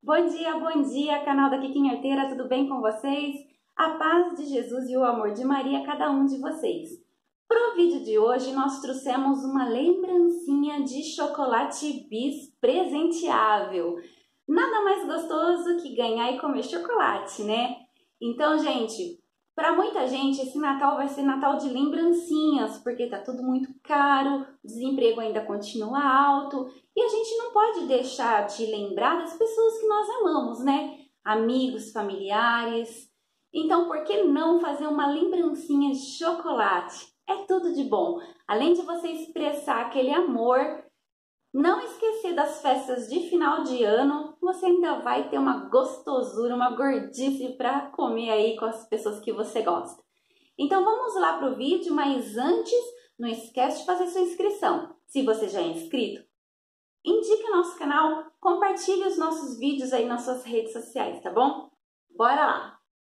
Bom dia, canal da Kikinha Arteira, tudo bem com vocês? A paz de Jesus e o amor de Maria a cada um de vocês. Para o vídeo de hoje, nós trouxemos uma lembrancinha de chocolate bis presenteável. Nada mais gostoso que ganhar e comer chocolate, né? Então, gente, para muita gente esse Natal vai ser Natal de lembrancinhas, porque tá tudo muito caro, o desemprego ainda continua alto e a gente não pode deixar de lembrar das pessoas que nós amamos, né? Amigos, familiares. Então, por que não fazer uma lembrancinha de chocolate? É tudo de bom. Além de você expressar aquele amor, não esquecer das festas de final de ano, você ainda vai ter uma gostosura, uma gordice para comer aí com as pessoas que você gosta. Então vamos lá para o vídeo, mas antes, não esquece de fazer sua inscrição. Se você já é inscrito, indique nosso canal, compartilhe os nossos vídeos aí nas suas redes sociais, tá bom? Bora lá!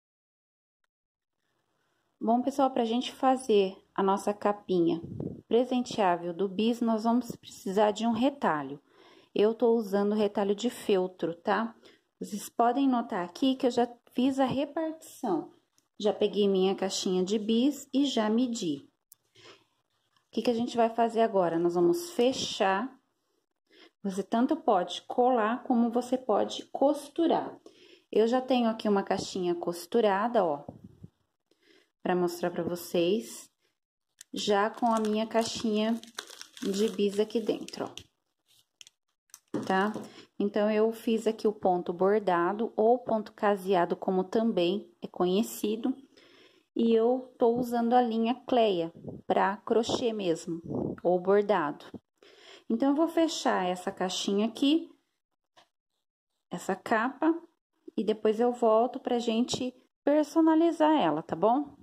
Bom, pessoal, para a gente fazer a nossa capinha presenteável do bis, nós vamos precisar de um retalho. Eu tô usando retalho de feltro, tá? Vocês podem notar aqui que eu já fiz a repartição. Já peguei minha caixinha de bis e já medi. O que a gente vai fazer agora? Nós vamos fechar. Você tanto pode colar como você pode costurar. Eu já tenho aqui uma caixinha costurada, ó, para mostrar para vocês, já com a minha caixinha de bis aqui dentro, ó, tá? Então, eu fiz aqui o ponto bordado ou ponto caseado, como também é conhecido, e eu tô usando a linha Cleia para crochê mesmo, ou bordado. Então, eu vou fechar essa caixinha aqui, essa capa, e depois eu volto pra gente personalizar ela, tá bom?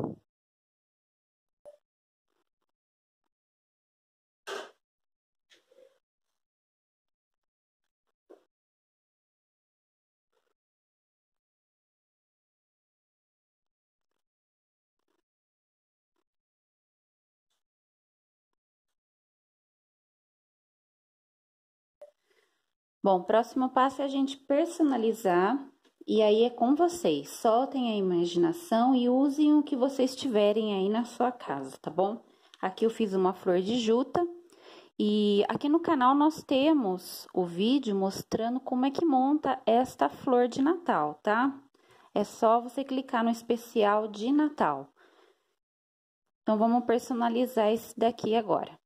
Bom, próximo passo é a gente personalizar, e aí é com vocês. Soltem a imaginação e usem o que vocês tiverem aí na sua casa, tá bom? Aqui eu fiz uma flor de juta, e aqui no canal nós temos o vídeo mostrando como é que monta esta flor de Natal, tá? É só você clicar no especial de Natal. Então, vamos personalizar esse daqui agora.